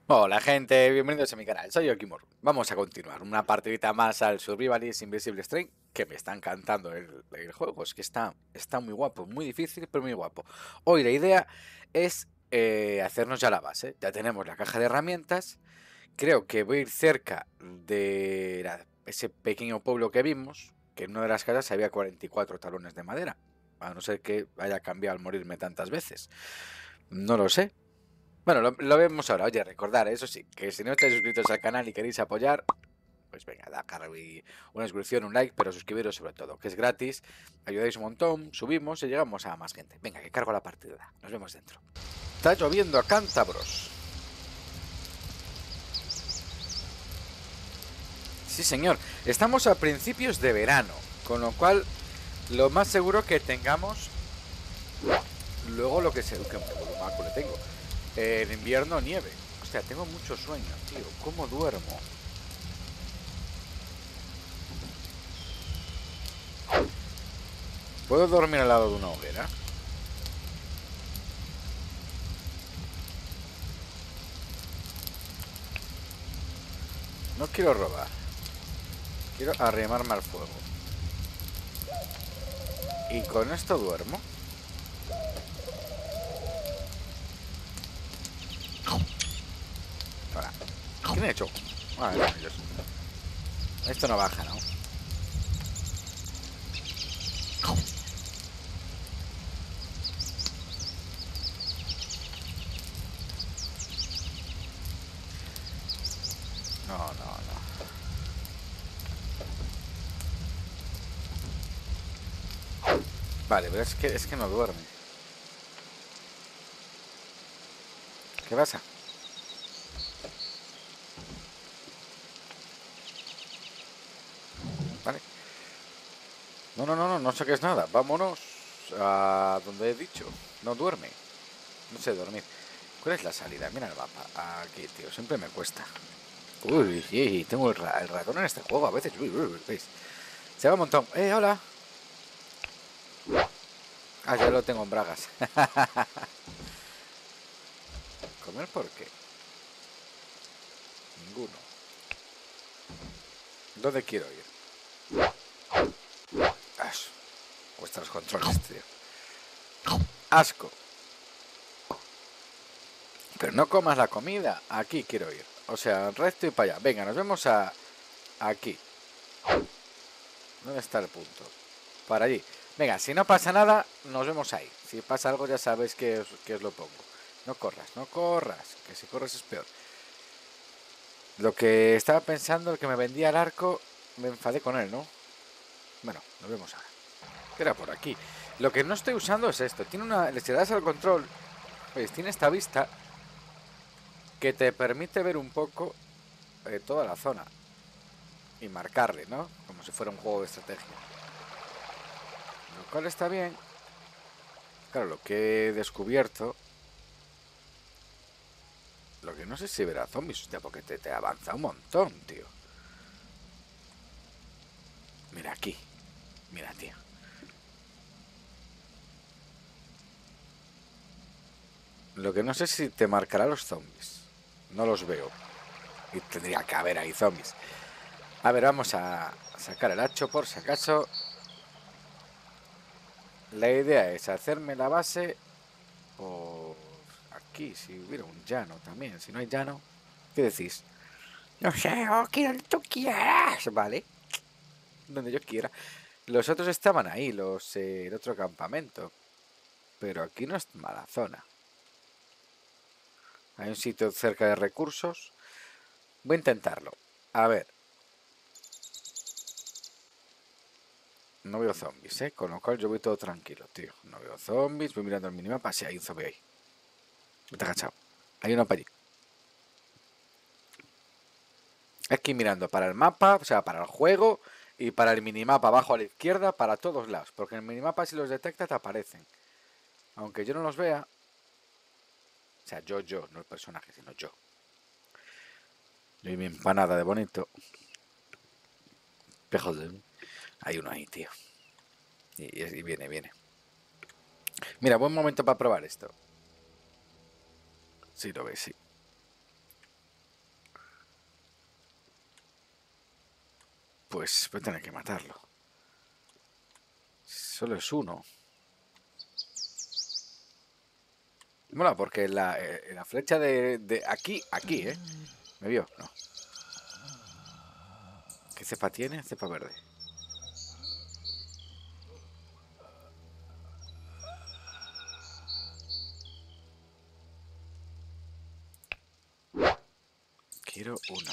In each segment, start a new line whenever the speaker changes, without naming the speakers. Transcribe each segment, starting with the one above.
Hola gente, bienvenidos a mi canal, soy Okimor. Vamos a continuar una partidita más al Survivalist Invisible Strain, que me está encantando el juego, es que está muy guapo, muy difícil, pero muy guapo. Hoy la idea es hacernos ya la base, ya tenemos la caja de herramientas, creo que voy a ir cerca de ese pequeño pueblo que vimos, que en una de las casas había 44 talones de madera, a no ser que haya cambiado al morirme tantas veces, no lo sé. Bueno, lo vemos ahora. Oye, recordar, eso sí, que si no estáis suscritos al canal y queréis apoyar, pues venga, una suscripción, un like, pero suscribiros sobre todo, que es gratis, ayudáis un montón, subimos y llegamos a más gente. Venga, que cargo la partida. Nos vemos dentro. Está lloviendo a cántabros. Sí, señor. Estamos a principios de verano, con lo cual lo más seguro que tengamos luego lo que se... que marco le tengo. En invierno nieve. Hostia, tengo mucho sueño, tío. ¿Cómo duermo? ¿Puedo dormir al lado de una hoguera? No quiero robar. Quiero arrimarme al fuego. ¿Y con esto duermo? Ahora. ¿Quién ha hecho? Ah, no, ellos. Esto no baja, ¿no? No, no, no. Vale, pero es que no duerme. ¿Qué pasa? Vale. No, no, no, no, no saques nada. Vámonos a donde he dicho. No duerme. No sé dormir. ¿Cuál es la salida? Mira el mapa. Aquí, tío. Siempre me cuesta. Uy, sí, tengo el ratón en este juego a veces. Uy, uy, uy, ¿veis? Se va un montón. Hola. Ah, ya lo tengo en bragas. ¿Comer por qué? Ninguno. ¿Dónde quiero ir? Asco. Cuesta los controles, tío. Asco. Pero no comas la comida. Aquí quiero ir. O sea, recto y para allá. Venga, nos vemos aquí. ¿Dónde está el punto? Para allí. Venga, si no pasa nada, nos vemos ahí. Si pasa algo ya sabes que os lo pongo. No corras, no corras. Que si corres es peor. Lo que estaba pensando, el que me vendía el arco, me enfadé con él, ¿no? Bueno, nos vemos ahora. Era por aquí. Lo que no estoy usando es esto. Tiene una... Si le das al control, pues tiene esta vista que te permite ver un poco toda la zona. Y marcarle, ¿no? Como si fuera un juego de estrategia. Lo cual está bien. Claro, lo que he descubierto... Lo que no sé si verá zombies, hostia, porque te avanza un montón, tío. Mira aquí. Mira, tío. Lo que no sé si te marcará los zombies. No los veo. Y tendría que haber ahí zombies. A ver, vamos a sacar el hacho por si acaso. La idea es hacerme la base por aquí, si hubiera un llano también. Si no hay llano, ¿qué decís? No sé, Oki, donde tú quieras. Vale, donde yo quiera. Los otros estaban ahí, el otro campamento. Pero aquí no es mala zona. Hay un sitio cerca de recursos. Voy a intentarlo. A ver. No veo zombies, ¿eh? Con lo cual yo voy todo tranquilo, tío. No veo zombies. Voy mirando el minimapa. Sí, hay un zombie ahí. Vete agachado. Hay uno para allí. Aquí mirando para el mapa, o sea, para el juego y para el minimapa abajo a la izquierda, para todos lados. Porque en el minimapa si los detecta te aparecen. Aunque yo no los vea. O sea, yo, no el personaje, sino yo. Yo y mi empanada de bonito. Pejos de... Hay uno ahí, tío. Y viene. Mira, buen momento para probar esto. Sí, lo ves, sí. pues voy a tener que matarlo. Solo es uno. Mola, porque la flecha de aquí, ¿Me vio? No. ¿Qué cepa tiene? Cepa verde. Quiero una.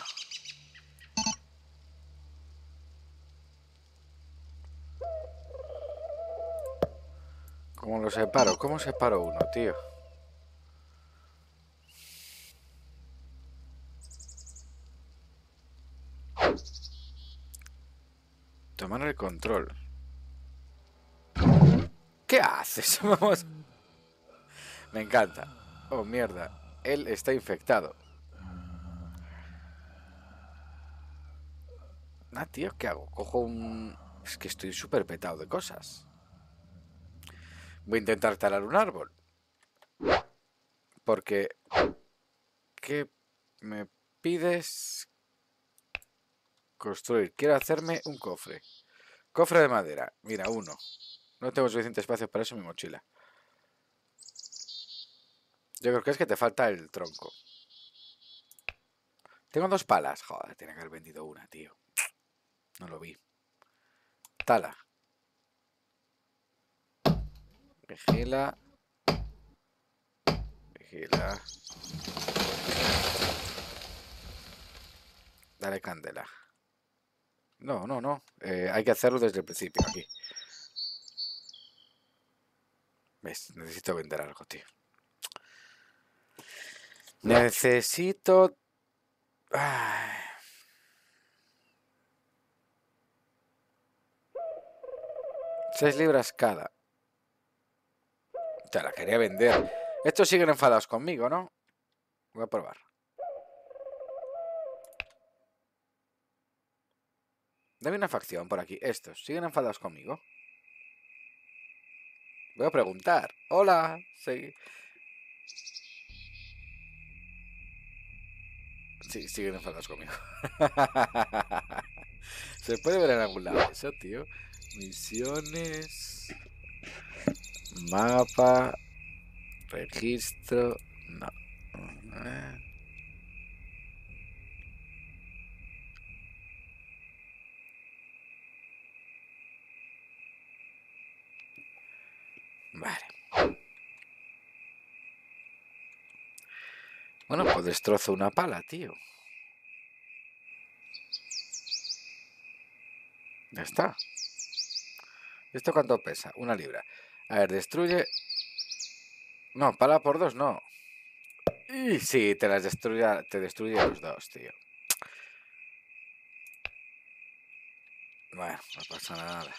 ¿Cómo lo separo? ¿Cómo separo uno, tío? Tomar el control. ¿Qué haces? Vamos. Me encanta. Oh, mierda. Él está infectado. Ah, tío, ¿qué hago? Cojo un... Es que estoy súper petado de cosas. Voy a intentar talar un árbol. Porque... ¿Qué me pides? Construir. Quiero hacerme un cofre. Cofre de madera. Mira, uno. No tengo suficiente espacio para eso en mi mochila. Yo creo que es que te falta el tronco. Tengo 2 palas. Joder, tiene que haber vendido una, tío. No lo vi. Tala. Vigila. Vigila. Dale candela. No, no, no. Hay que hacerlo desde el principio aquí. ¿Ves? Necesito vender algo, tío. Necesito... Ay. 6 libras cada. Te la quería vender. Estos siguen enfadados conmigo, ¿no? Voy a probar. Dame una facción por aquí. Estos siguen enfadados conmigo. Voy a preguntar. Hola. Sí. Sí, siguen enfadados conmigo. Se puede ver en algún lado eso, tío. Misiones. Mapa. Registro. No. Vale. Bueno, pues destrozo una pala, tío. Ya está. ¿Esto cuánto pesa? 1 libra. A ver, destruye... No, pala por 2, no. Y sí, te destruye los 2, tío. Bueno, no pasa nada.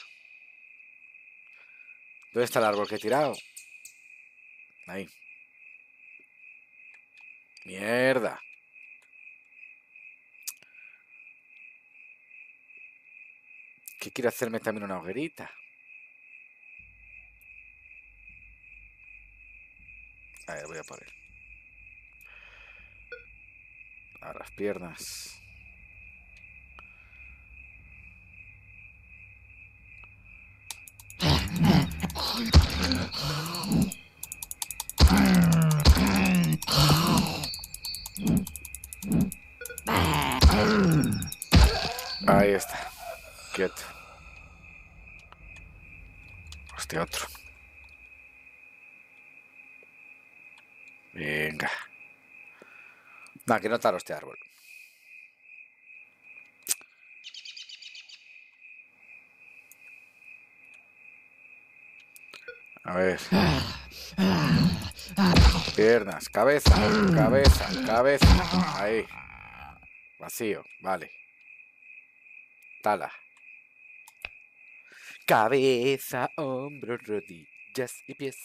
¿Dónde está el árbol que he tirado? Ahí. Mierda. ¿Qué quiero hacerme también una hoguerita? A ver, voy a por él. A las piernas. Ahí está. Quieto. Hostia, otro. Venga. No, que no talo este árbol. A ver. Piernas, cabeza, cabeza, cabeza. Ahí. Vacío, vale. Tala. Cabeza, hombros, rodillas y pies.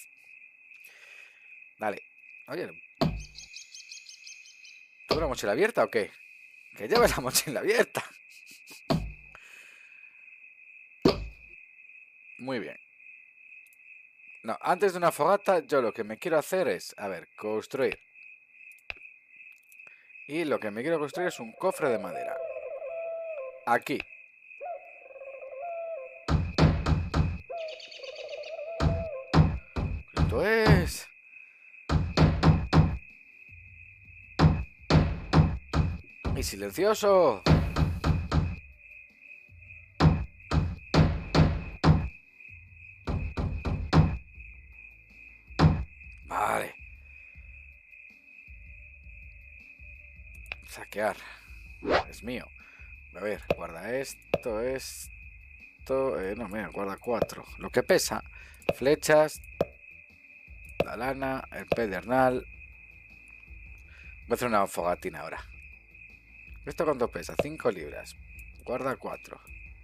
Dale. Oye, ¿tengo la mochila abierta o qué? Que lleves la mochila abierta. Muy bien. No, antes de una fogata, yo lo que me quiero hacer es, a ver, construir. Y lo que me quiero construir es un cofre de madera. Aquí. Esto es... Y silencioso. Vale. Saquear. Es mío. A ver, guarda esto, no, mira, guarda 4. Lo que pesa. Flechas. La lana. El pedernal. Voy a hacer una fogatina ahora. ¿Esto cuánto pesa? 5 libras. Guarda 4.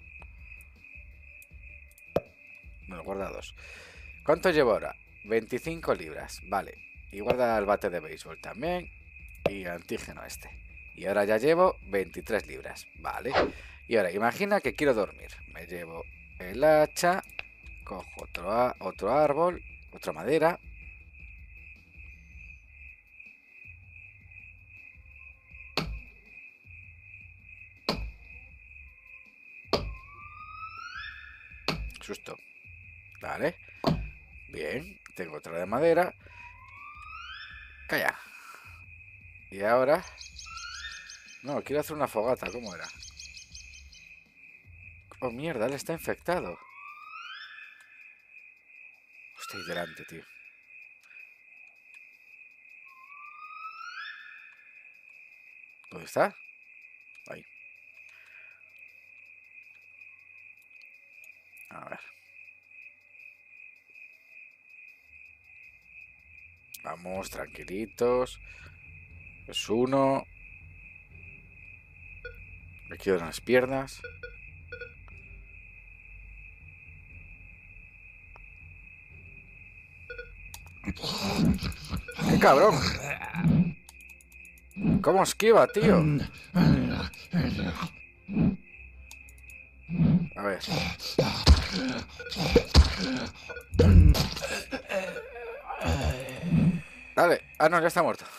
Bueno, guarda 2. ¿Cuánto llevo ahora? 25 libras. Vale. Y guarda el bate de béisbol también. Y antígeno este. Y ahora ya llevo 23 libras. Vale. Y ahora, imagina que quiero dormir. Me llevo el hacha. Cojo otro árbol. Otra madera. Susto. Vale. Bien. Tengo otra de madera. Calla. Y ahora... No, quiero hacer una fogata. ¿Cómo era? Oh, mierda, él está infectado. Hostia, ahí delante, tío. ¿Dónde está? Ahí. A ver. Vamos, tranquilitos. Es uno. Me quedan las piernas. ¡Qué cabrón! ¿Cómo esquiva, tío? A ver. Dale. Ah, no, ya está muerto.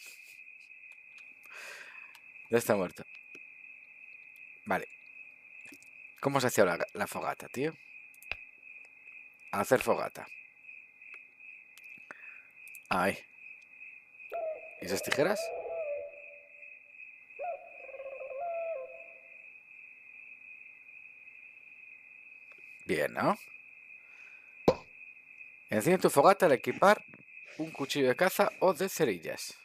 Ya está muerto. Vale. ¿Cómo se hacía la fogata, tío? Hacer fogata. Ahí. ¿Y esas tijeras? Bien, ¿no? Enciende tu fogata al equipar un cuchillo de caza o de cerillas.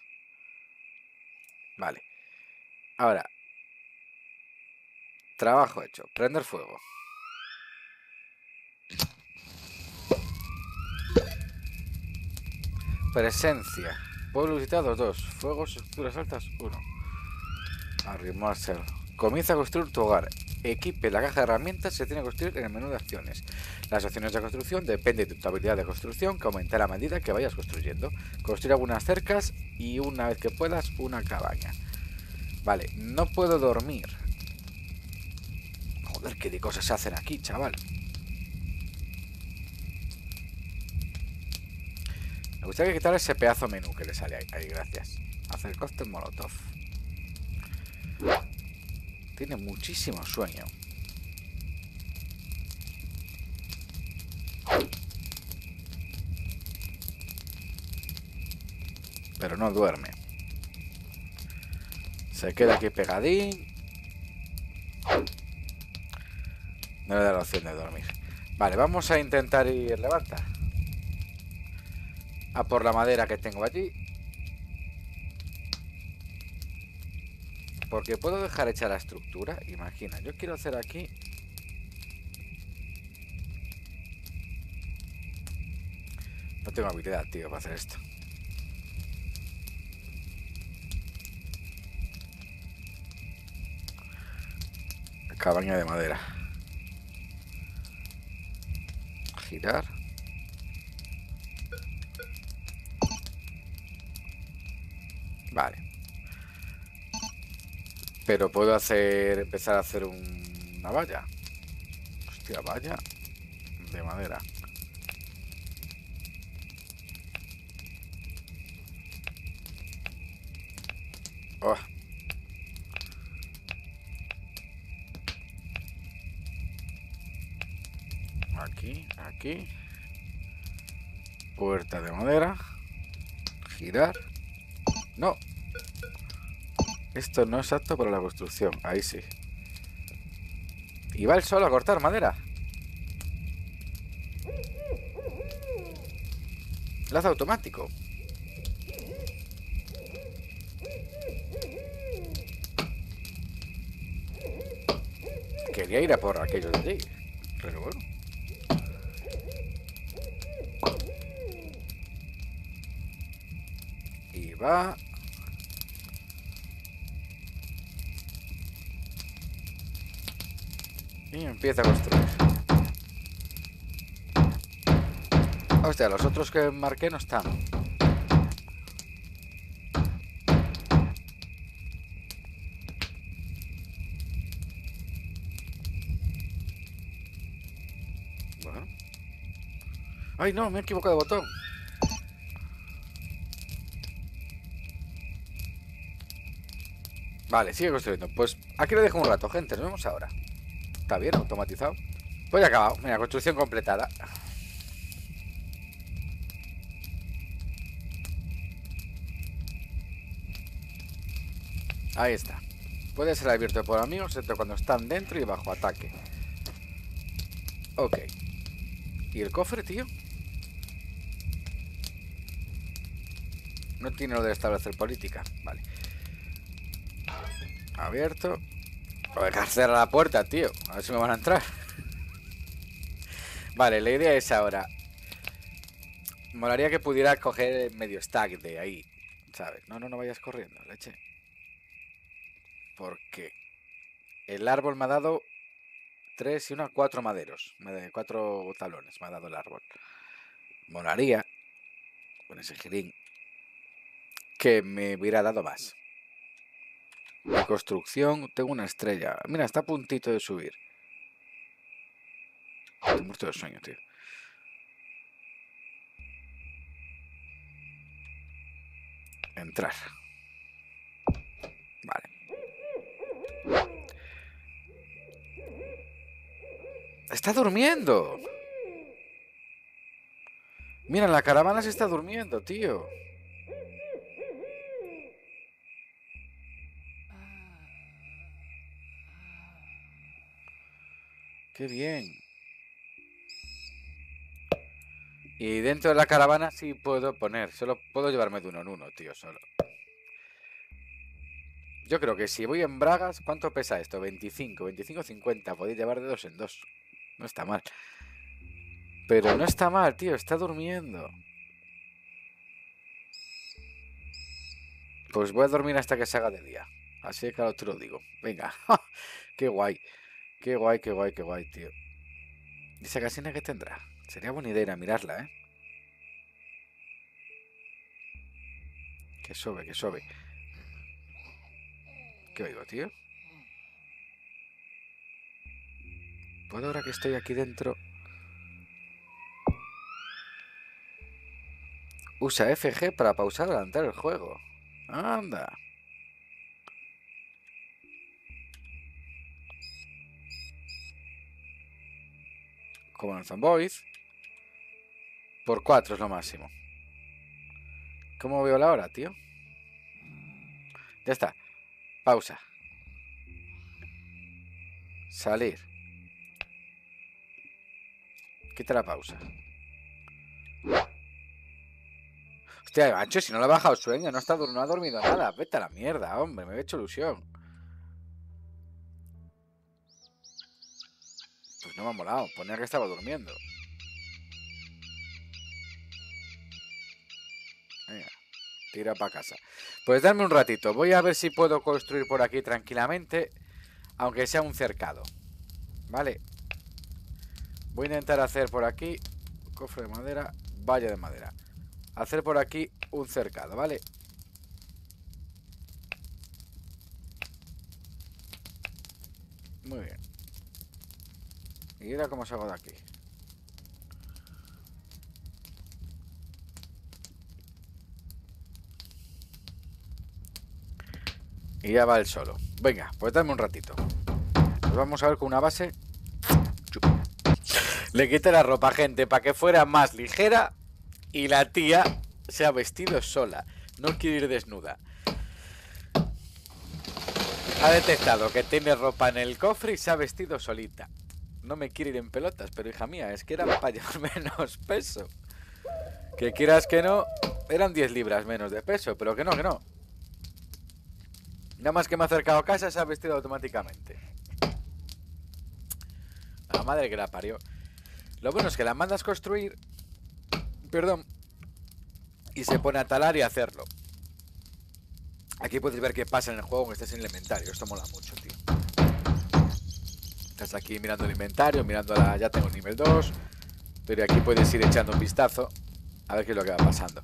Vale. Ahora. Trabajo hecho. Prender fuego. Presencia. Pueblo visitado 2. Fuegos, estructuras altas 1. Arrimarse. Comienza a construir tu hogar. Equipe la caja de herramientas se tiene que construir en el menú de acciones. Las opciones de construcción dependen de tu habilidad de construcción, que aumentará a medida que vayas construyendo. Construir algunas cercas y una vez que puedas, una cabaña. Vale, no puedo dormir. Joder, qué de cosas se hacen aquí, chaval. Me gustaría quitar ese pedazo menú que le sale ahí, gracias. Hacer cóctel molotov. Tiene muchísimo sueño. Pero no duerme. Se queda aquí pegadín. No le da la opción de dormir. Vale, vamos a intentar ir. Levanta. A por la madera que tengo allí. Porque puedo dejar hecha la estructura. Imagina, yo quiero hacer aquí. No tengo habilidad, tío, para hacer esto. Cabaña de madera. Girar. Vale. Pero puedo empezar a hacer una valla. Hostia, valla de madera. Oh. Aquí. Puerta de madera. Girar. No. Esto no es apto para la construcción. Ahí sí. Y va el solo a cortar madera. Lazo automático. Quería ir a por aquello de allí, pero bueno. Y va. Y empieza a construir. Hostia, los otros que marqué no están. Bueno. ¡Ay, no! Me he equivocado de botón. Vale, sigue construyendo. Pues aquí lo dejo un rato, gente. Nos vemos ahora. Está bien, automatizado. Pues ya he acabado. Mira, construcción completada. Ahí está. Puede ser abierto por amigos, excepto cuando están dentro y bajo ataque. Ok. ¿Y el cofre, tío? No tiene lo de establecer política. Vale. Abierto. Voy a dejar cerrar la puerta, tío. A ver si me van a entrar. Vale, la idea es ahora. Molaría que pudiera coger medio stack de ahí, ¿sabes? No vayas corriendo, leche. Porque el árbol me ha dado 3 y 1, 4 maderos. 4 tablones me ha dado el árbol. Molaría, con ese girín, que me hubiera dado más. La construcción, tengo una estrella. Mira, está a puntito de subir. Estoy muerto de sueño, tío. Entrar. Vale. ¡Está durmiendo! Mira, la caravana se está durmiendo, tío. ¡Qué bien! Y dentro de la caravana sí puedo poner. Solo puedo llevarme de uno en uno, tío, solo. Yo creo que si voy en bragas, ¿cuánto pesa esto? 25, 25, 50. Podéis llevar de 2 en 2. No está mal. Pero no está mal, tío. Está durmiendo. Pues voy a dormir hasta que se haga de día. Así que claro, te lo digo. Venga. Qué guay. Qué guay, qué guay, qué guay, tío. ¿Y esa casina qué tendrá? Sería buena idea ir a mirarla, ¿eh? Que sobe, que sobe. ¿Qué oigo, tío? ¿Puedo ahora que estoy aquí dentro? Usa FG para pausar o adelantar el juego. Anda. Como en Zomboid. Por 4 es lo máximo. ¿Cómo veo la hora, tío? Ya está. Pausa. Salir. Quita la pausa. Hostia, macho, si no le ha bajado sueño, no ha dormido nada. Vete a la mierda, hombre, me he hecho ilusión. Pues no me ha molado, ponía que estaba durmiendo. Venga, tira para casa. Pues dame un ratito, voy a ver si puedo construir por aquí tranquilamente, aunque sea un cercado. Vale. Voy a intentar hacer por aquí cofre de madera, valla de madera. Hacer por aquí un cercado, ¿vale? Muy bien. Y ahora cómo salgo de aquí. Y ya va el solo. Venga, pues dame un ratito. Pues vamos a ver con una base. Le quité la ropa, gente, para que fuera más ligera. Y la tía se ha vestido sola. No quiere ir desnuda. Ha detectado que tiene ropa en el cofre y se ha vestido solita. No me quiere ir en pelotas, pero hija mía, es que era para llevar menos peso. Que quieras que no, eran 10 libras menos de peso, pero que no, que no. Nada más que me ha acercado a casa se ha vestido automáticamente. La madre que la parió. Lo bueno es que la mandas construir, perdón, y se pone a talar y a hacerlo. Aquí puedes ver qué pasa en el juego que estés en el inventario. Esto mola mucho, tío. Estás aquí mirando el inventario, mirando la... Ya tengo el nivel 2. Pero aquí puedes ir echando un vistazo a ver qué es lo que va pasando.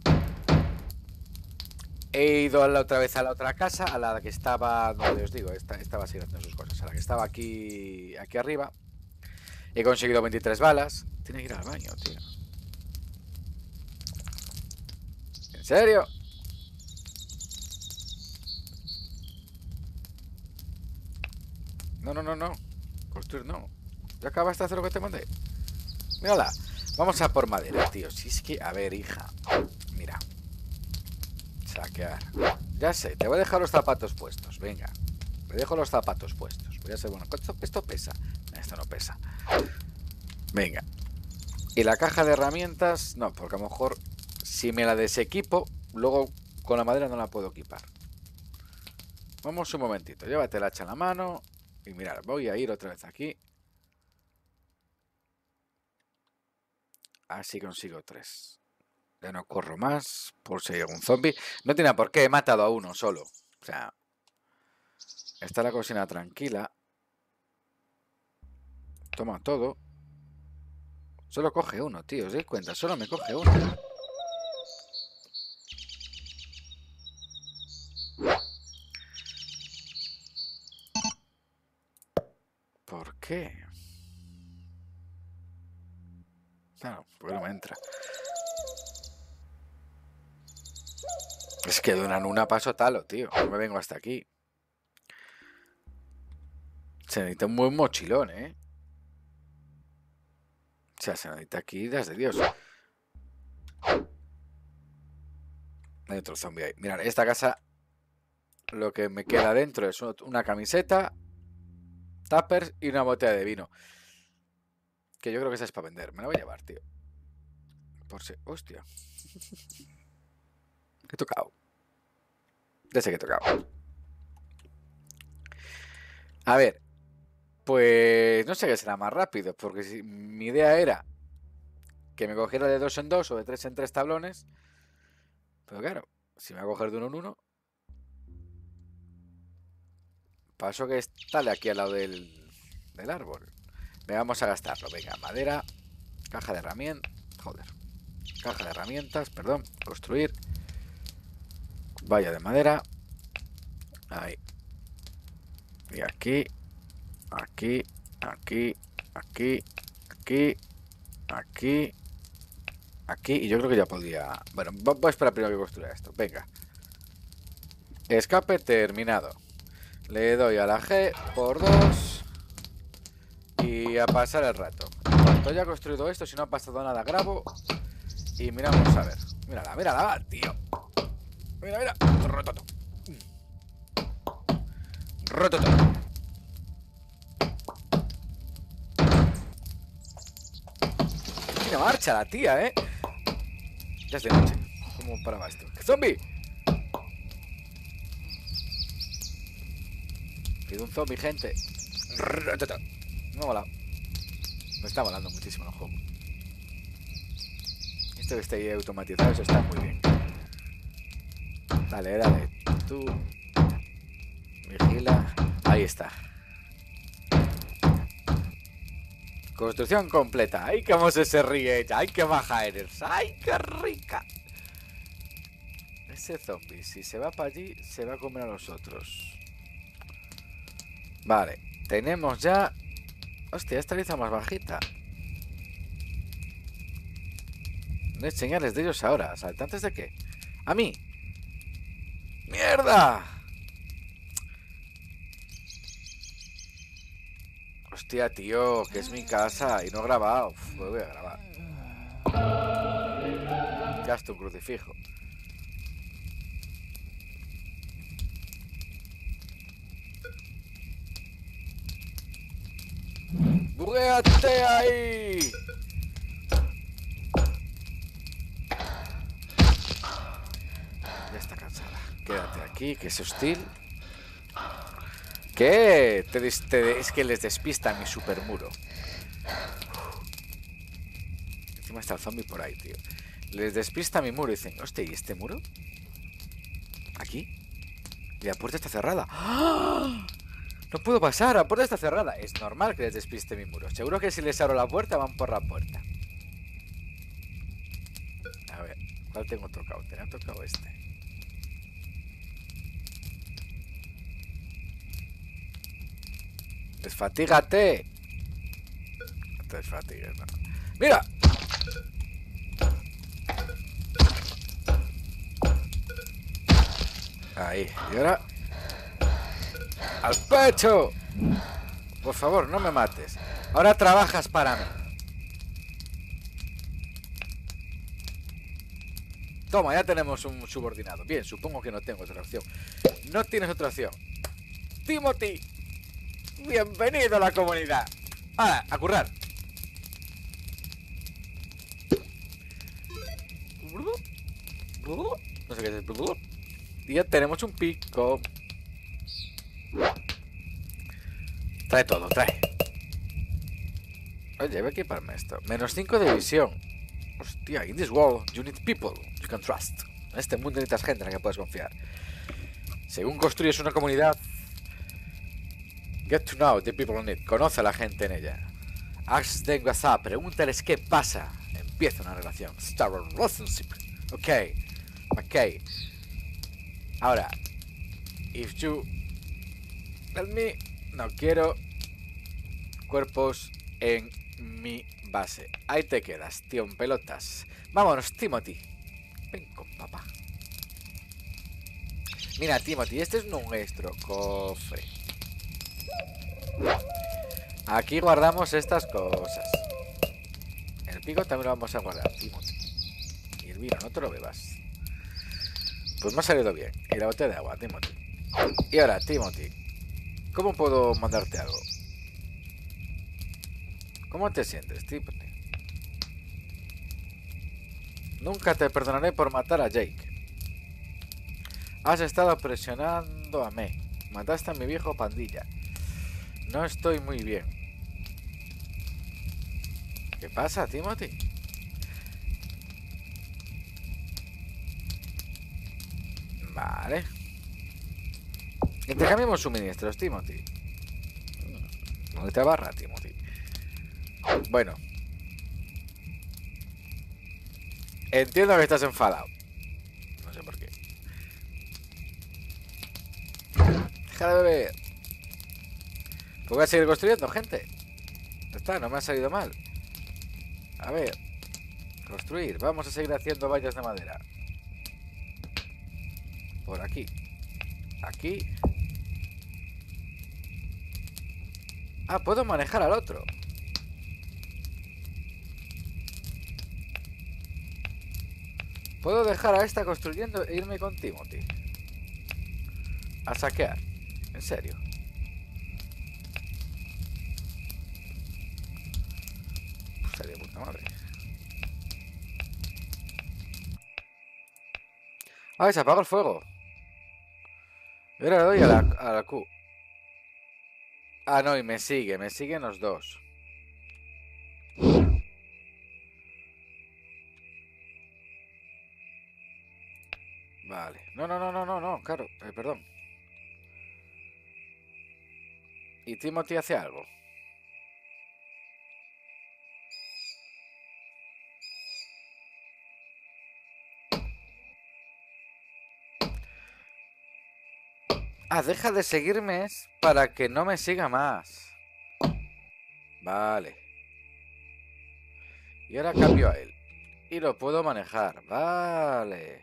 He ido otra vez a la otra casa, a la que estaba, donde os digo, estaba haciendo sus cosas, a la que estaba aquí arriba. He conseguido 23 balas. Tiene que ir al baño, tío. ¿En serio? No, no, no, no. Construir no. ¿Ya acabaste de hacer lo que te mandé? Mírala. Vamos a por madera, tío. Si es que... A ver, hija. Mira. Saquear. Ya sé, te voy a dejar los zapatos puestos. Venga. Me dejo los zapatos puestos. Voy a ser bueno. Esto pesa. Esto no pesa. Venga. Y la caja de herramientas... No, porque a lo mejor... Si me la desequipo, luego con la madera no la puedo equipar. Vamos un momentito. Llévate el hacha en la mano. Y mirad, voy a ir otra vez aquí. Así consigo 3. Ya no corro más por si hay algún zombie. No tiene por qué, he matado a uno solo. O sea, está la cocina tranquila. Toma todo. Solo coge uno, tío, ¿os dais cuenta? Solo me coge uno. ¿Por qué? Claro, porque no me entra. Es que de una en una paso talo, tío. No me vengo hasta aquí. Se necesita un buen mochilón, ¿eh? O sea, se necesita aquí das de Dios. Hay otro zombie ahí. Mirad, esta casa... Lo que me queda dentro es una camiseta, tuppers y una botella de vino. Que yo creo que esa es para vender. Me la voy a llevar, tío. Por si... Hostia. He tocado. Ya sé que he tocado. A ver. Pues no sé qué será más rápido. Porque si mi idea era que me cogiera de 2 en 2 o de 3 en 3 tablones. Pero claro, si me voy a coger de 1 en 1. Paso que está aquí al lado del árbol. Venga, vamos a gastarlo. Venga, madera. Caja de herramientas. Joder. Caja de herramientas, perdón. Construir. Valla de madera. Ahí. Y aquí. Aquí. Aquí. Aquí. Aquí. Aquí. Aquí. Y yo creo que ya podía... Bueno, voy a esperar primero que construya esto. Venga. Escape terminado. Le doy a la G por 2. Y a pasar el rato. Cuando haya construido esto, si no ha pasado nada, grabo. Y miramos a ver. Mírala, mírala, tío. Mira, mira. Rototo. Rototo. Tiene marcha la tía, ¿eh? Ya es de noche. ¿Cómo paraba esto? ¡Zombie! Pido un zombie, gente. Rototo. Me ha volado. Me está volando muchísimo el juego. Esto que está ahí automatizado, eso está muy bien. Dale, dale. Tú. Vigila. Ahí está. Construcción completa. ¡Ay, cómo se ríe ella! ¡Ay, qué baja eres! ¡Ay, qué rica! Ese zombie, si se va para allí, se va a comer a los otros. Vale. Tenemos ya... Hostia, esta liza más bajita. No hay señales de ellos ahora. ¿Asaltantes de qué? ¡A mí! ¡Mierda! Hostia, tío, que es mi casa y no he grabado. Uf, pues voy a grabar. Gasto un crucifijo. ¡Buguéate ahí! Ya está cansada. Quédate aquí, que es hostil. ¿Qué? Es que les despista mi super muro. Encima está el zombie por ahí, tío. Les despista mi muro y dicen, hostia, ¿y este muro? ¿Aquí? Y la puerta está cerrada. ¡Ah! No puedo pasar, la puerta está cerrada. Es normal que les despiste mi muro. Seguro que si les abro la puerta van por la puerta. A ver, ¿cuál tengo tocado? Tenía tocado este. Desfatígate. No te desfatigues, no. ¡Mira! Ahí, y ahora ¡al pecho! Por favor, no me mates. Ahora trabajas para mí. Toma, ya tenemos un subordinado. Bien, supongo que no tengo otra opción. No tienes otra opción. Timothy, bienvenido a la comunidad. ¡Hala, a currar! No sé qué es el... Y ya tenemos un pico. Trae todo, trae. Oye, voy a equiparme esto. Menos 5 de visión. Hostia, in this world you need people you can trust. En este mundo necesitas gente en la que puedes confiar. Según construyes una comunidad, get to know the people in it. Conoce a la gente en ella. Ask them what's up. Pregúntales qué pasa. Empieza una relación. Start a relationship. Ok. Ahora, if you let me, no quiero cuerpos en mi base. Ahí te quedas, tío, en pelotas. Vámonos, Timothy. Ven con papá. Mira, Timothy, este es nuestro cofre. Aquí guardamos estas cosas. El pico también lo vamos a guardar, Timothy. Y el vino, no te lo bebas. Pues me ha salido bien. Y la botella de agua, Timothy. Y ahora, Timothy, ¿cómo puedo mandarte algo? ¿Cómo te sientes, Timothy? Nunca te perdonaré por matar a Jake. Has estado presionando a May. Mataste a mi viejo pandilla. No estoy muy bien. ¿Qué pasa, Timothy? Vale. Intercambiamos suministros, Timothy. ¿Dónde te barra, Timothy? Bueno. Entiendo que estás enfadado. No sé por qué. Deja de beber. Pues voy a seguir construyendo, gente. Ya está, no me ha salido mal. A ver. Construir. Vamos a seguir haciendo vallas de madera. Por aquí. Aquí. Ah, puedo manejar al otro. Puedo dejar a esta construyendo e irme con Timothy. A saquear. En serio. Pues sería puta madre. Ah, se apagó el fuego. Y ahora le doy a la Q. Ah, no, y me siguen los dos. Vale. No, claro, perdón. ¿Y Timothy hace algo? Ah, deja de seguirme es para que no me siga más. Vale. Y ahora cambio a él. Y lo puedo manejar. Vale.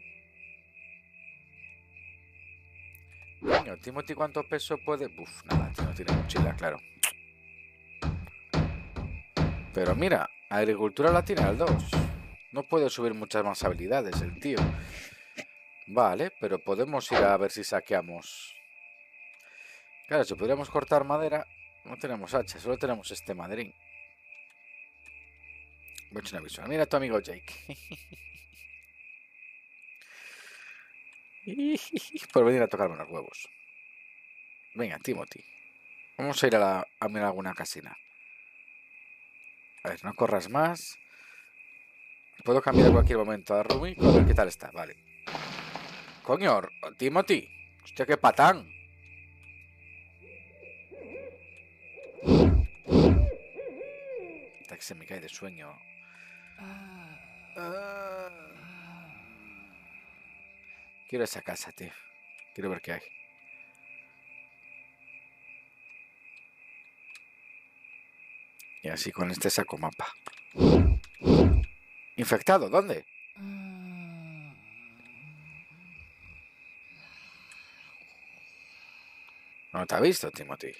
Coño, Timothy, ¿cuánto peso puede? Uf, nada, no tiene mochila, claro. Pero mira, agricultura la tiene al 2. No puede subir muchas más habilidades el tío. Vale, pero podemos ir a ver si saqueamos. Claro, si pudiéramos cortar madera, no tenemos hacha, solo tenemos este maderín. Voy a echar una visual. Mira a tu amigo Jake. Por venir a tocarme los huevos. Venga, Timothy. Vamos a ir a mirar alguna casina. A ver, no corras más. Puedo cambiar en cualquier momento a Rumi. A ver qué tal está. Vale. Coño, Timothy. Hostia, qué patán. Hasta que se me cae de sueño. Quiero esa casa, tío. Quiero ver qué hay. Y así con este saco mapa. ¿Infectado? ¿Dónde? No te ha visto, Timothy.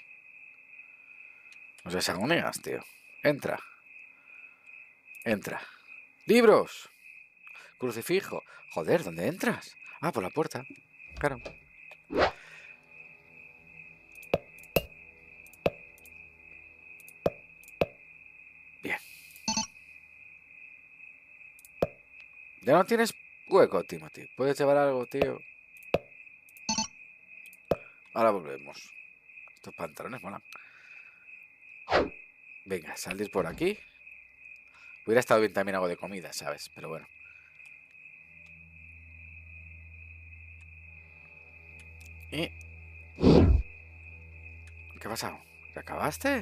No seas agonías, tío. Entra. Entra. ¡Libros! Crucifijo. Joder, ¿dónde entras? Ah, por la puerta. Claro. Bien. Ya no tienes hueco, Timothy. ¿Puedes llevar algo, tío? Ahora volvemos. Estos pantalones molan. Venga, salir por aquí. Hubiera estado bien también algo de comida, ¿sabes? Pero bueno. ¿Y qué ha pasado? ¿Te acabaste?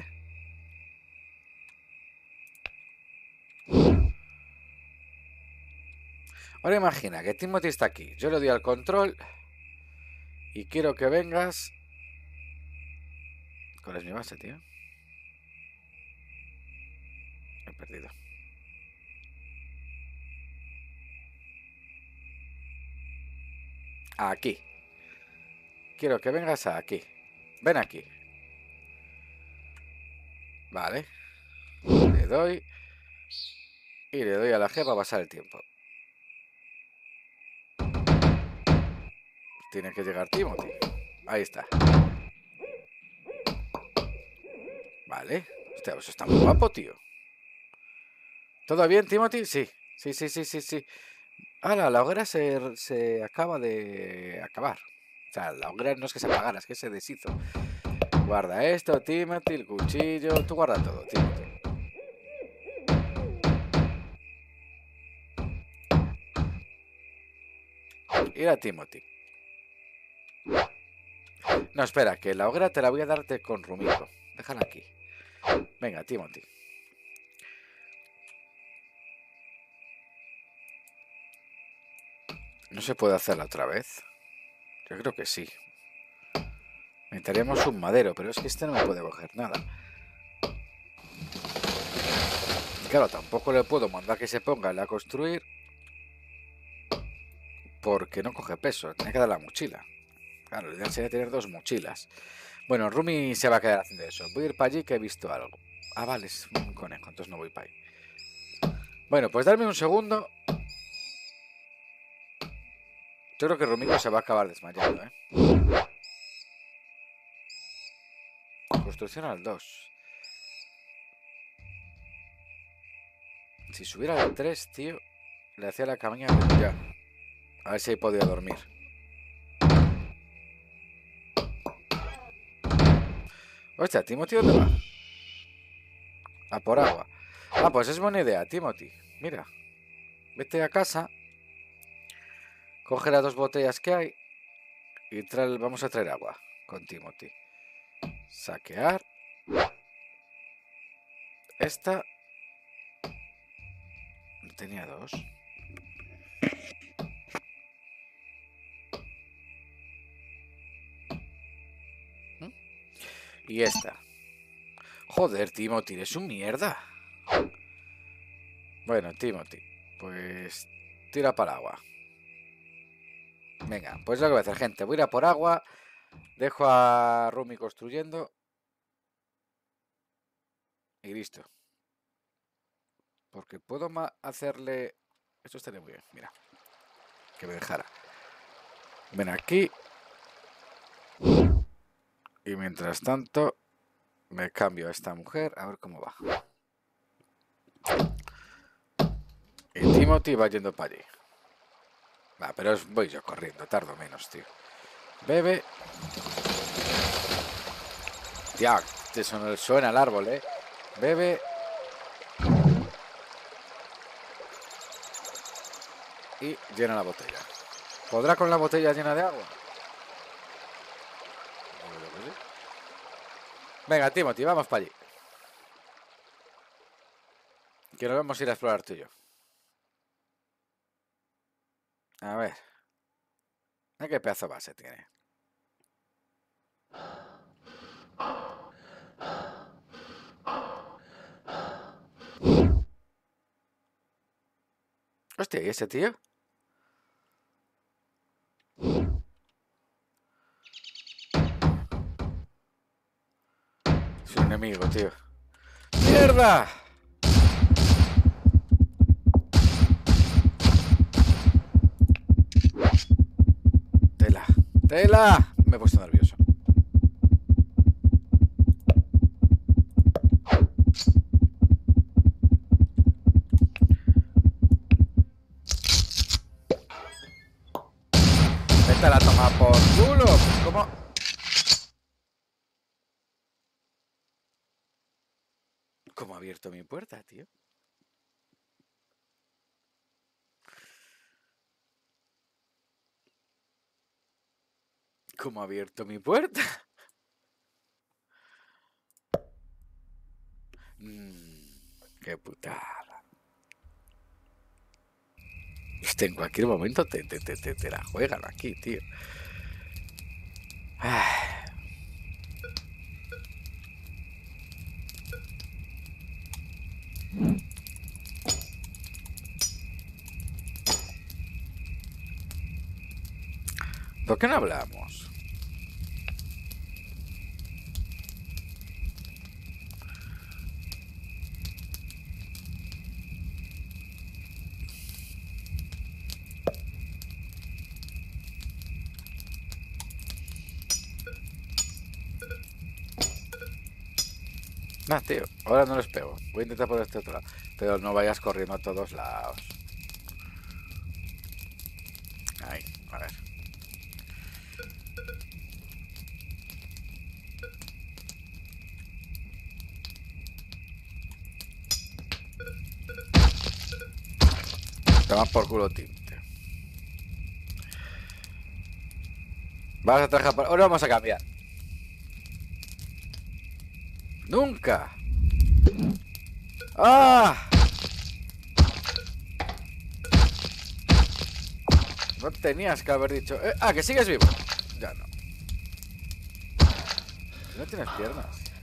Ahora imagina que Timothy está aquí. Yo le doy al control y quiero que vengas. ¿Cuál es mi base, tío? He perdido. Aquí. Quiero que vengas aquí. Ven aquí. Vale. Le doy. Y le doy a la G para pasar el tiempo. Tiene que llegar Timothy. Ahí está. Vale. Hostia, eso está muy guapo, tío. ¿Todo bien, Timothy? Sí. Sí. Ahora, la hoguera se acaba de acabar. O sea, la hoguera no es que se apagara, es que se deshizo. Guarda esto, Timothy, el cuchillo. Tú guarda todo, Timothy. Ir a Timothy. No, espera, que la hoguera te la voy a darte con Rumiko. Déjala aquí. Venga, Timothy. ¿No se puede hacerla otra vez? Yo creo que sí. Necesitaríamos un madero, pero es que este no me puede coger nada. Y claro, tampoco le puedo mandar que se ponga a construir porque no coge peso. Tiene que dar la mochila. Claro, la idea sería tener dos mochilas. Bueno, Rumi se va a quedar haciendo eso. Voy a ir para allí que he visto algo. Ah, vale, es un conejo, entonces no voy para ahí. Bueno, pues darme un segundo. Yo creo que Rumiko se va a acabar desmayando, ¿eh? Construcción al 2. Si subiera al 3, tío, le hacía la cabaña ya. A ver si ahí podía dormir. Hostia, ¿Timothy dónde va? A por agua. Ah, pues es buena idea, Timothy. Mira, vete a casa, coge las dos botellas que hay y vamos a traer agua con Timothy. Saquear. Esta. Tenía dos. Y esta. Joder, Timothy, eres un mierda. Bueno, Timothy, pues tira para agua. Venga, pues lo que voy a hacer, gente. Voy a ir a por agua. Dejo a Rumi construyendo. Y listo. Porque puedo hacerle Eso estaría muy bien, mira. Que me dejara. Ven aquí. Y mientras tanto, me cambio a esta mujer. A ver cómo va. Y Timothy va yendo para allí. Va, pero voy yo corriendo. Tardo menos, tío. Bebe. Tía, te suena el árbol, ¿eh? Bebe. Y llena la botella. ¿Podrá con la botella llena de agua? Venga, Timothy, vamos para allí. Que nos vamos a ir a explorar tú y yo. A ver. ¿Qué pedazo de base tiene? Hostia, ¿y ese tío? Es un enemigo, tío. ¡Mierda! Tela. ¡Tela! Me he puesto nervioso. Vete a la toma por culo. ¿Cómo? ¿Cómo ha abierto mi puerta, tío? ¿Cómo ha abierto mi puerta? Qué putada. En cualquier momento te la juegan aquí, tío. ¿Por qué no hablamos? Tío, ahora no les pego. Voy a intentar por este otro lado. Pero no vayas corriendo a todos lados. Ahí, a ver. Toma por culo, tinte. Vas a trabajar por... Ahora vamos a cambiar. ¡Nunca! ¡Ah! No tenías que haber dicho... que sigues vivo. Ya no. No tienes piernas.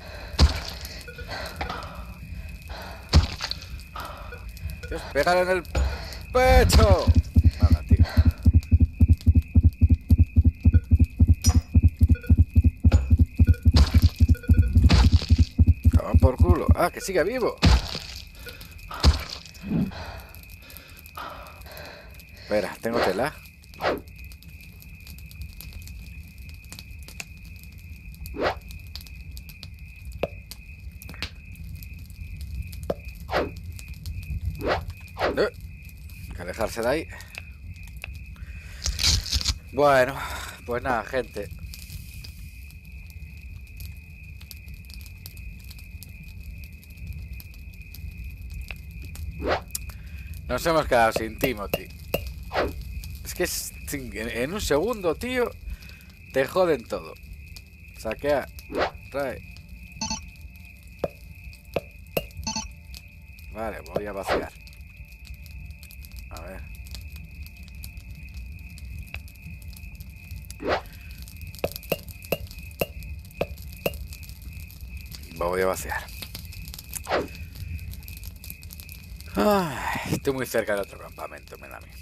Dios, pégale en el pecho. Nada, tío. Cabrón por culo. Que sigue vivo. Espera, tengo tela. Hay que alejarse de ahí. Bueno, pues nada, gente. Nos hemos quedado sin Timothy. Es que en un segundo, tío, te joden todo. Saquea. Trae. Vale, voy a vaciar. A ver. Voy a vaciar. Ay, estoy muy cerca del otro campamento, me da a mí.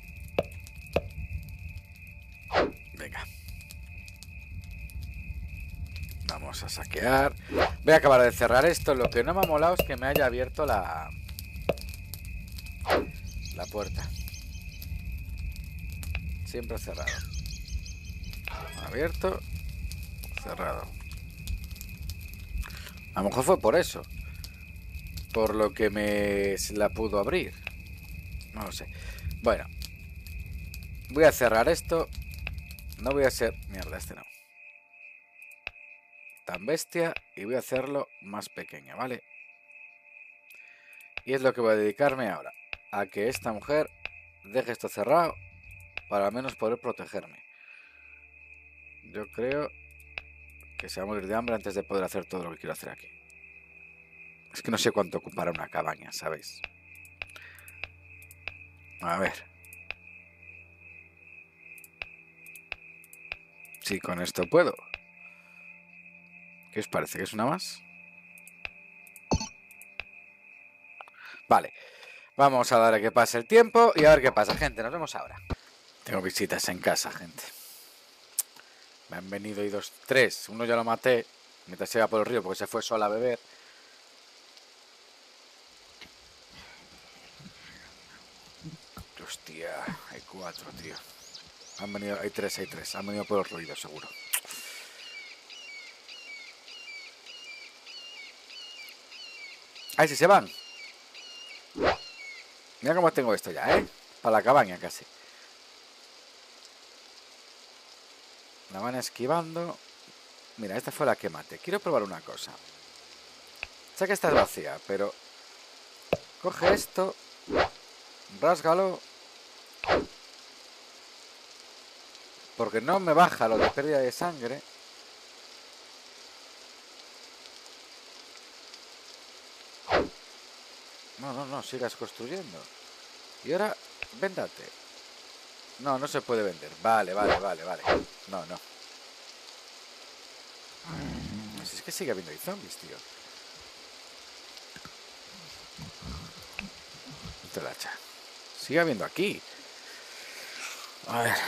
Venga. Vamos a saquear. Voy a acabar de cerrar esto. Lo que no me ha molado es que me haya abierto la puerta. Siempre cerrado. Abierto, cerrado. A lo mejor fue por eso. Por lo que me la pudo abrir. No lo sé. Bueno. Voy a cerrar esto. No voy a ser... Mierda, este no. Tan bestia. Y voy a hacerlo más pequeño, ¿vale? Y es lo que voy a dedicarme ahora. A que esta mujer deje esto cerrado. Para al menos poder protegerme. Yo creo que se va a morir de hambre antes de poder hacer todo lo que quiero hacer aquí. Es que no sé cuánto ocupará una cabaña, ¿sabéis? A ver. Si con esto puedo. ¿Qué os parece? ¿Que es una más? Vale. Vamos a darle que pase el tiempo y a ver qué pasa, gente. Nos vemos ahora. Tengo visitas en casa, gente. Me han venido y 2, 3. Uno ya lo maté mientras se iba por el río porque se fue sola a beber. Hostia, hay 4, tío. Han venido, hay 3. Han venido por el ruido, seguro. Ahí sí se van. Mira cómo tengo esto ya, ¿eh? Para la cabaña casi. La van esquivando. Mira, esta fue la que maté. Quiero probar una cosa. Sé que esta es vacía, pero... Coge esto. Rásgalo. Porque no me baja lo de pérdida de sangre. No, sigas construyendo. Y ahora, véndate. No se puede vender. Vale. No. Si es que sigue habiendo zombies, tío. Te la echa. Sigue habiendo aquí. A ver.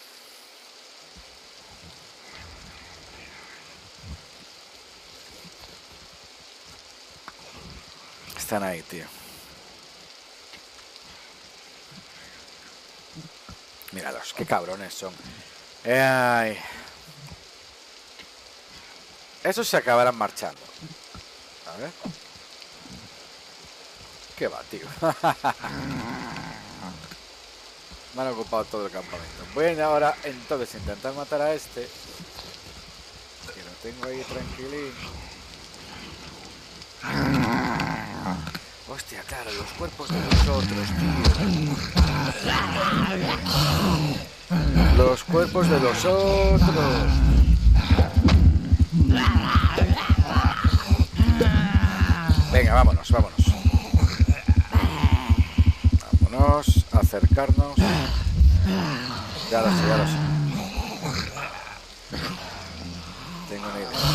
Están ahí, tío. Míralos, qué cabrones son. Ay. Esos se acabarán marchando. A ver. ¿Qué va, tío? Me han ocupado todo el campamento. Voy ahora entonces a intentar matar a este. Que lo tengo ahí tranquilín. Hostia, claro, los cuerpos de los otros, tío. Los cuerpos de los otros. Venga, vámonos. Vámonos a acercarnos. Ya lo sé. Tengo una idea.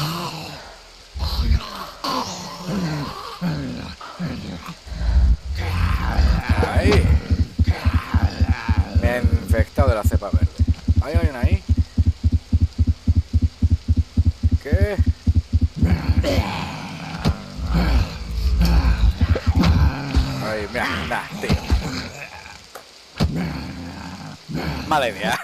Ahí. Me he infectado de la cepa verde. ¿Hay alguien ahí? ¿Qué? Ay, mira, tío. Mala idea.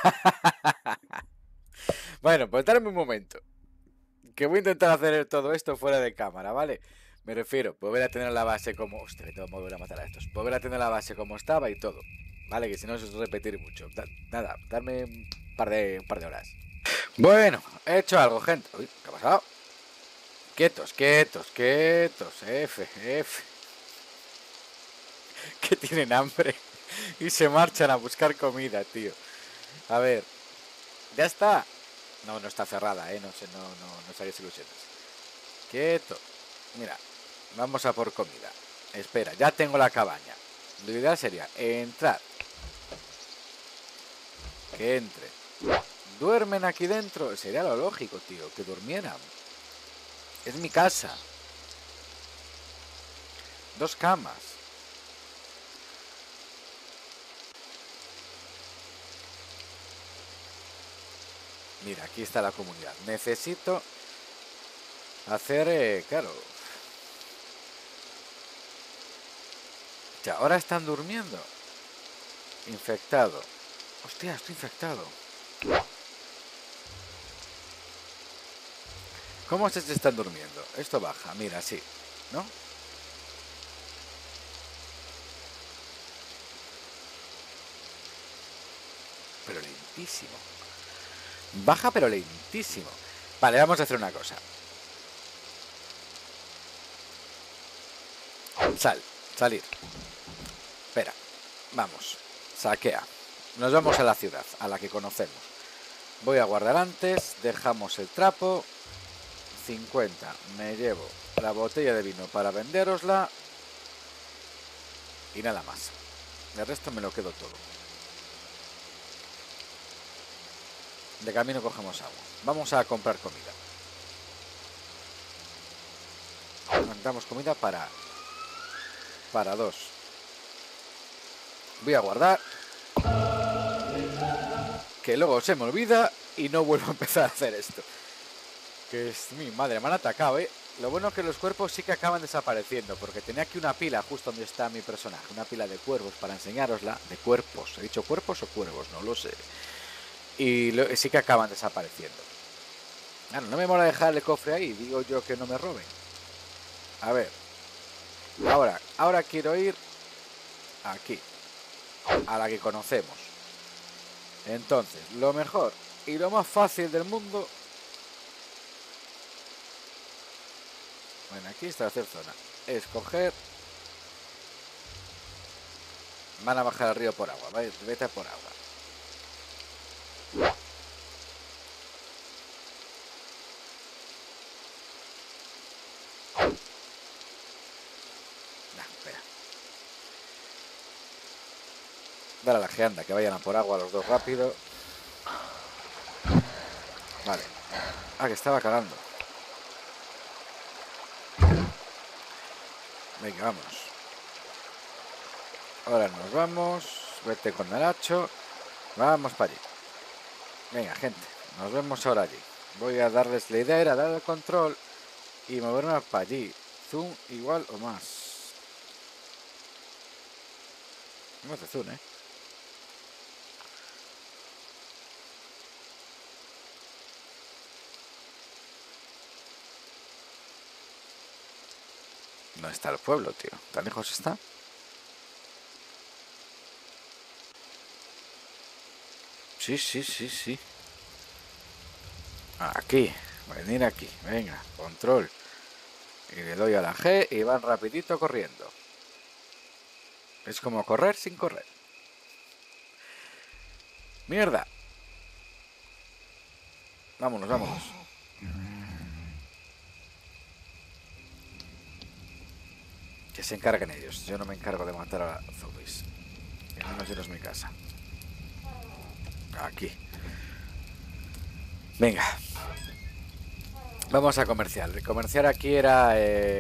Bueno, pues darme un momento. Que voy a intentar hacer todo esto fuera de cámara, ¿vale? Me refiero, volver a tener la base como... Hostia, que tengo que volver a matar a estos. Volver a tener la base como estaba y todo. Vale, que si no es repetir mucho. Nada, darme un par de horas. Bueno, he hecho algo, gente. Uy, ¿qué ha pasado? Quietos. F. Que tienen hambre. Y se marchan a buscar comida, tío. A ver. Ya está. No está cerrada, no saques ilusiones. Quieto. Mira, vamos a por comida. Espera, ya tengo la cabaña. Lo ideal sería entrar. Que entre. ¿Duermen aquí dentro? Sería lo lógico, tío, que durmieran. Es mi casa. 2 camas. Mira, aquí está la comunidad. Necesito hacer, claro. Ya, ahora están durmiendo. Infectado. Hostia, estoy infectado. ¿Cómo se están durmiendo? Esto baja, mira, sí, ¿no? Pero lentísimo. Baja pero lentísimo. Vale, vamos a hacer una cosa. Salir. Espera, vamos. Saquea. Nos vamos a la ciudad, a la que conocemos. Voy a guardar antes, dejamos el trapo. 50, me llevo la botella de vino para venderosla. Y nada más. El resto me lo quedo todo. De camino cogemos agua. Vamos a comprar comida. Compramos comida para 2. Voy a guardar. Que luego se me olvida y no vuelvo a empezar a hacer esto. Que es mi madre, me han atacado, ¿eh? Lo bueno es que los cuerpos sí que acaban desapareciendo, porque tenía aquí una pila justo donde está mi personaje, una pila de cuervos para enseñárosla, de cuerpos. ¿He dicho cuerpos o cuervos? No lo sé. Y sí que acaban desapareciendo. Claro, no me mola dejar el cofre ahí, digo yo que no me roben. A ver. Ahora quiero ir aquí, a la que conocemos. Entonces, lo mejor y lo más fácil del mundo. Bueno, aquí está la tercera zona. Escoger. Van a bajar al río por agua. Vete por agua. Espera. Dale a la geanda, que vayan a por agua los dos rápido. Vale. Que estaba cagando. Venga, vámonos. Ahora nos vamos. Vete con el hacho. Vamos para allí. Venga, gente. Nos vemos ahora allí. Voy a darles la idea, era dar el control y moverme para allí. Zoom igual o más. No hace zoom, ¿eh? ¿Dónde está el pueblo, tío? ¿Tan lejos está? Sí. Aquí. Venir aquí. Venga, control. Y le doy a la G y van rapidito corriendo. Es como correr sin correr. ¡Mierda! Vámonos. Que se encarguen ellos. Yo no me encargo de matar a zombies. Y al menos no es mi casa. Aquí. Venga. Vamos a comerciar. El comerciar aquí era...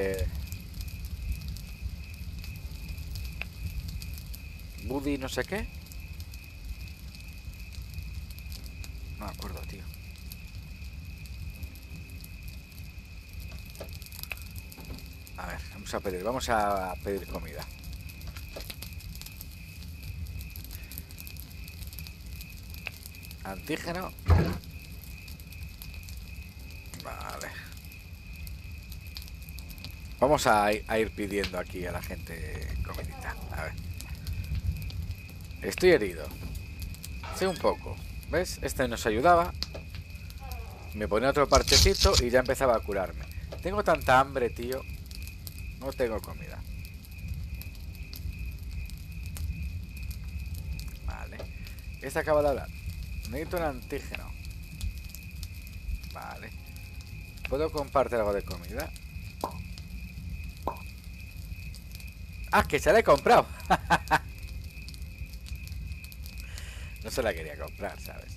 Buddy no sé qué. No me acuerdo, tío. A ver, vamos a pedir comida. Antígeno. Vale. Vamos a ir pidiendo aquí a la gente comidita. A ver. Estoy herido. Sí, un poco. ¿Ves? Este nos ayudaba. Me ponía otro parchecito y ya empezaba a curarme. Tengo tanta hambre, tío. No tengo comida. Vale. Este acaba de hablar. Necesito un antígeno. Vale. ¿Puedo compartir algo de comida? Que se la he comprado. No se la quería comprar, ¿sabes?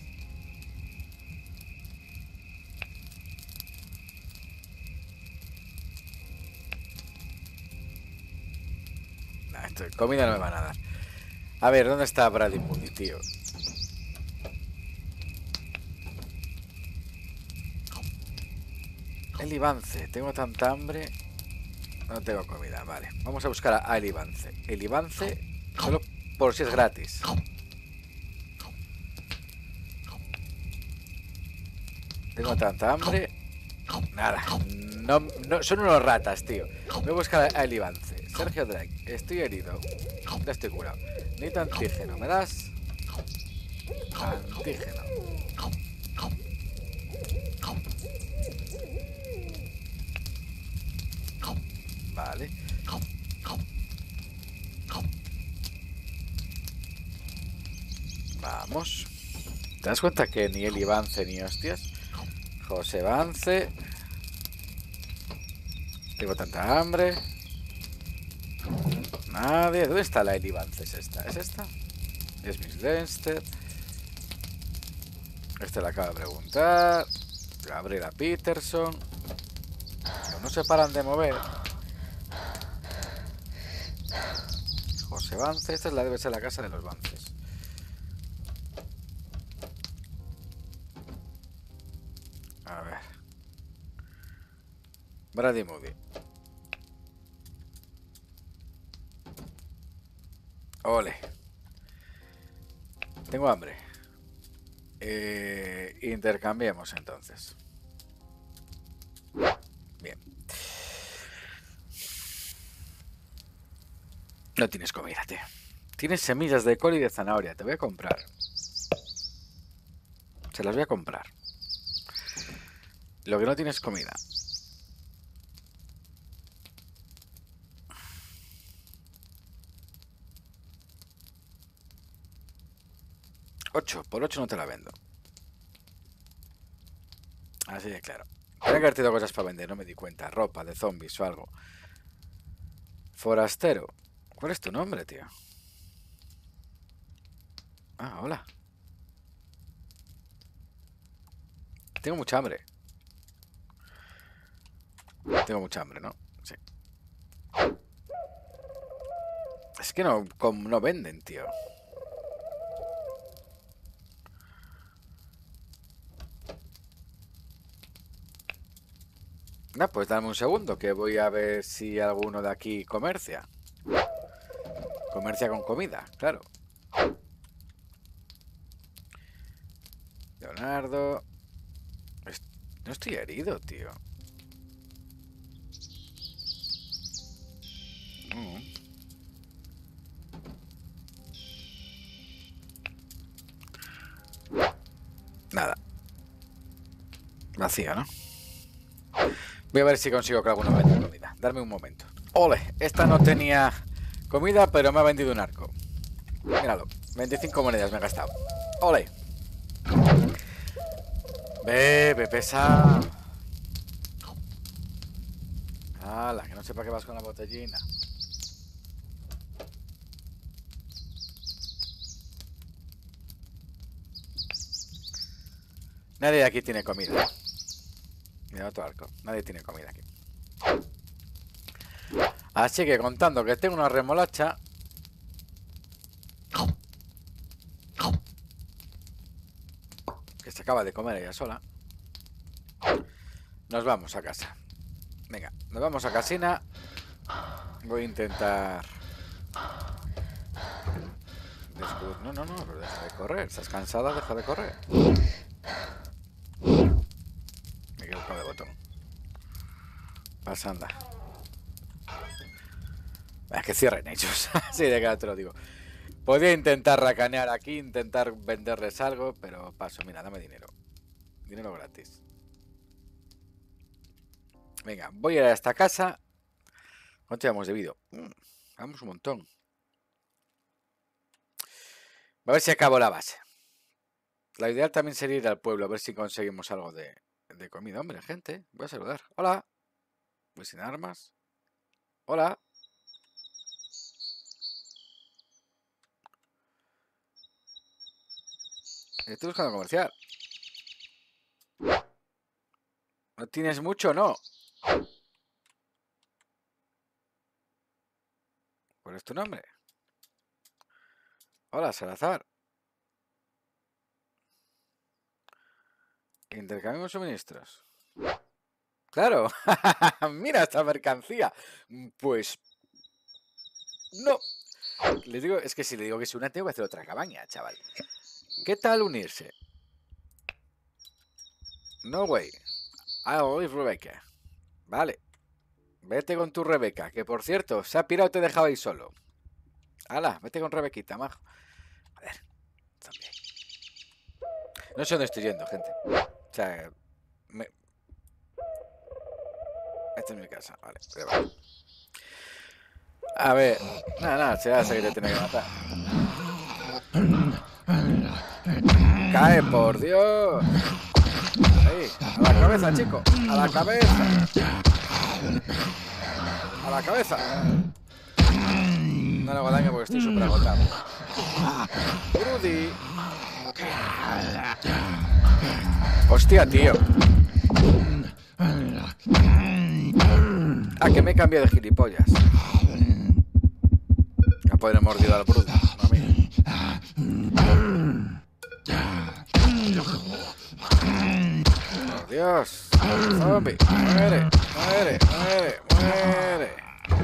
Esto de comida no me van a dar. A ver, ¿dónde está Bradley Moody, tío? El Ibance. Tengo tanta hambre. No tengo comida. Vale. Vamos a buscar a El Ibance. El Ibance solo por si es gratis. Tengo tanta hambre. Nada. No, son unos ratas, tío. Voy a buscar a El Ibance. Sergio Drake. Estoy herido. Ya estoy curado. Necesito antígeno. ¿Me das? Antígeno. Vale. Vamos. ¿Te das cuenta que ni el Ibance ni hostias? José Vance. Tengo tanta hambre. Nadie. ¿Dónde está la Eli Vance? ¿Es esta? ¿Es esta? Es Miss Leinster. Este la acaba de preguntar. Gabriela Peterson. No se paran de mover. José Vance. Esta debe ser la casa de los Vances. A ver. Brady Moody. Ole. Tengo hambre. Intercambiemos entonces. Bien. No tienes comida, tío. Tienes semillas de col y de zanahoria. Te voy a comprar. Se las voy a comprar. Lo que no tienes comida. 8. Por 8 no te la vendo. Así de claro. Tenía que haber tenido cosas para vender, no me di cuenta. Ropa de zombies o algo. Forastero. ¿Cuál es tu nombre, tío? Ah, hola. Tengo mucha hambre. Tengo mucha hambre, ¿no? Sí. Es que no venden, tío. No, pues dame un segundo, que voy a ver si alguno de aquí comercia. Comercia con comida, claro. Leonardo. No estoy herido, tío. Nada. Vacío, ¿no? Voy a ver si consigo que alguno venda comida. Darme un momento. Ole, esta no tenía comida, pero me ha vendido un arco. Míralo, 25 monedas me he gastado. Ole. Bebe, pesa. Hala, que no sepa que vas con la botellina. Nadie de aquí tiene comida. Mira otro arco. Nadie tiene comida aquí. Así que contando que tengo una remolacha. Que se acaba de comer ella sola. Nos vamos a casa. Venga, nos vamos a casina. Voy a intentar... No, pero deja de correr. ¿Estás cansada? Deja de correr. Me he equivocado de botón. Pasa, anda. Es que cierren ellos. Así de claro te lo digo. Podría intentar racanear aquí, intentar venderles algo, pero paso. Mira, dame dinero. Dinero gratis. Venga, voy a ir a esta casa. ¿Cuánto llevamos de vídeo? Vamos un montón. A ver si acabo la base. La ideal también sería ir al pueblo, a ver si conseguimos algo de comida. Hombre, gente, voy a saludar. Hola. Voy sin armas. Hola. Estoy buscando comercial. ¿No tienes mucho? No. ¿Cuál es tu nombre? Hola, Salazar. Intercambiamos suministros. Claro. Mira esta mercancía. Pues no. Les digo, es que si le digo que es una, tengo que hacer otra cabaña, chaval. ¿Qué tal unirse? No way. I'll leave Rebecca. Vale. Vete con tu Rebeca, que por cierto, se ha pirado y te dejaba ahí solo. Hala, vete con Rebequita, majo. A ver, también. No sé dónde estoy yendo, gente. O sea, esta es mi casa, vale. A ver, nada, se hace que te tiene que matar. ¡Cae, por Dios! Ahí, a la cabeza, chico. A la cabeza. A la cabeza. No le hago daño porque estoy súper agotado. Rudy. Hostia, tío. Ah, que me he cambiado de gilipollas. A poder haber mordido al Bruce, no a mí. Por Dios. Zombie. Muere, muere, muere, muere.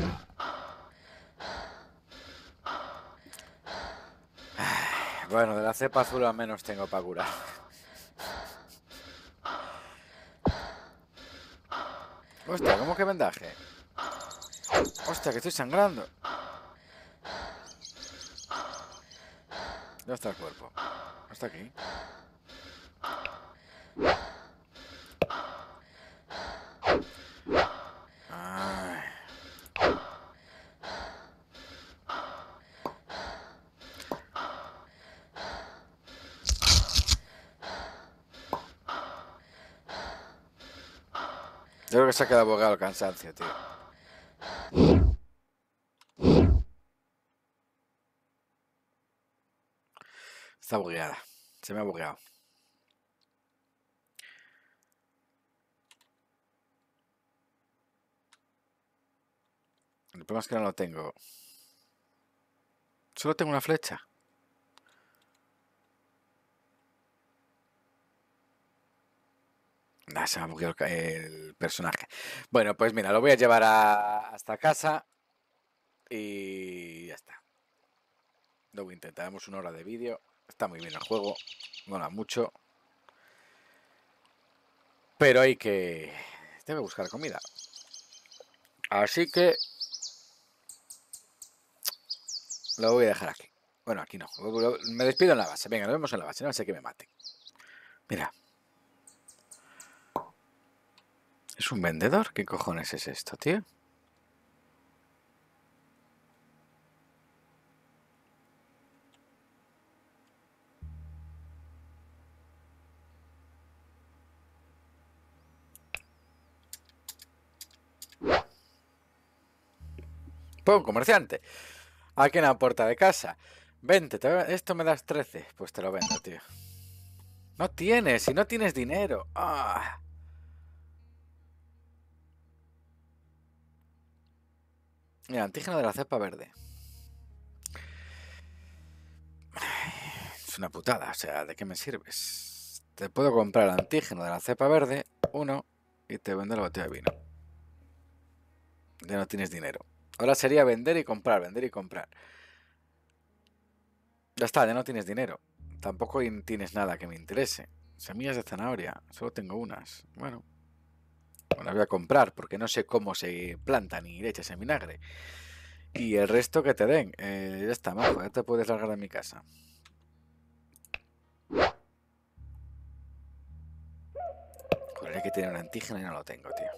Bueno, de la cepa azul al menos tengo para curar. Hostia, ¿cómo que vendaje? Hostia, que estoy sangrando. ¿Dónde está el cuerpo? ¿No está aquí? Ay. Yo creo que se ha quedado abogado el cansancio, tío. Está bugueada. Se me ha bugueado. El problema es que no lo tengo. Solo tengo una flecha. Nah, se me ha bugueado el personaje. Bueno, pues mira, lo voy a llevar hasta casa. Y ya está. Luego intentaremos 1 hora de vídeo. Está muy bien el juego. Mola mucho. Pero hay que... Tengo que buscar comida. Así que... Lo voy a dejar aquí. Bueno, aquí no. Me despido en la base. Venga, nos vemos en la base. No sé que me maten. Mira. ¿Es un vendedor? ¿Qué cojones es esto, tío? Pues un comerciante. Aquí en la puerta de casa. Vente, esto me das 13. Pues te lo vendo, tío. No tienes, si no tienes dinero. Ah. Mira, antígeno de la cepa verde. Es una putada, o sea, ¿de qué me sirves? Te puedo comprar el antígeno de la cepa verde, 1, y te vendo la botella de vino. Ya no tienes dinero. Ahora sería vender y comprar, vender y comprar. Ya está, ya no tienes dinero. Tampoco tienes nada que me interese. Semillas de zanahoria, solo tengo unas. Bueno, las voy a comprar porque no sé cómo se plantan ni leches en vinagre. Y el resto que te den. Ya está, majo, ya te puedes largar de mi casa. Joder, hay que tener un antígeno y no lo tengo, tío.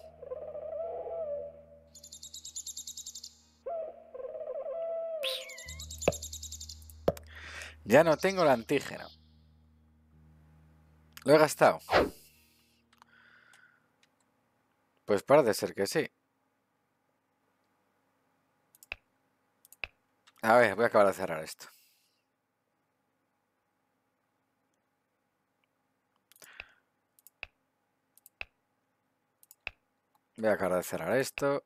Ya no tengo el antígeno. Lo he gastado. Pues parece ser que sí. A ver, voy a acabar de cerrar esto. Voy a acabar de cerrar esto.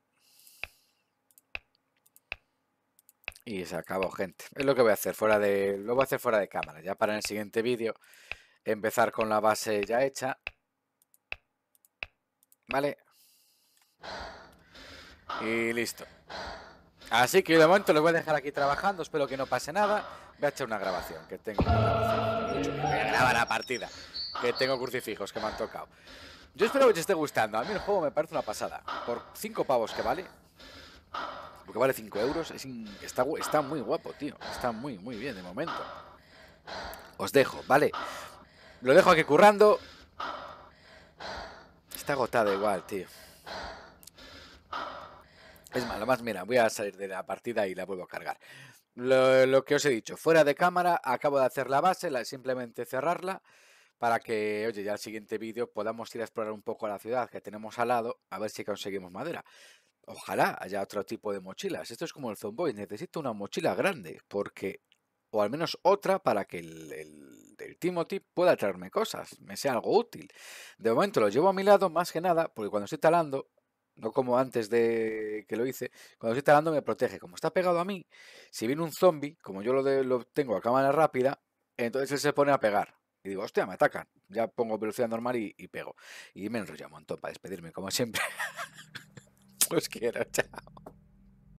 Y se acabó, gente. Es lo que voy a hacer lo voy a hacer fuera de cámara. Ya para en el siguiente vídeo empezar con la base ya hecha. ¿Vale? Y listo. Así que de momento lo voy a dejar aquí trabajando, espero que no pase nada. Voy a echar una grabación, que tengo una grabación. Voy a grabar la partida, que tengo crucifijos que me han tocado. Yo espero que os esté gustando. A mí el juego me parece una pasada. Por 5 pavos que vale, porque vale 5 euros, está muy guapo, tío. Está muy bien de momento. Os dejo, ¿vale? Lo dejo aquí currando. Está agotado igual, tío. Es malo, más mira, voy a salir de la partida y la vuelvo a cargar. Lo que os he dicho, fuera de cámara, acabo de hacer la base, simplemente cerrarla para que, oye, ya el siguiente vídeo podamos ir a explorar un poco la ciudad que tenemos al lado, a ver si conseguimos madera. Ojalá haya otro tipo de mochilas. Esto es como el Zomboid, necesito una mochila grande, porque, o al menos otra para que el Timothy pueda traerme cosas, me sea algo útil. De momento lo llevo a mi lado más que nada, porque cuando estoy talando, no como antes de que lo hice, cuando estoy talando me protege. Como está pegado a mí, si viene un zombie, como yo lo tengo a cámara rápida, entonces él se pone a pegar. Y digo, hostia, me atacan. Ya pongo velocidad normal y pego. Y me enrollo un montón para despedirme, como siempre. Os quiero, chao.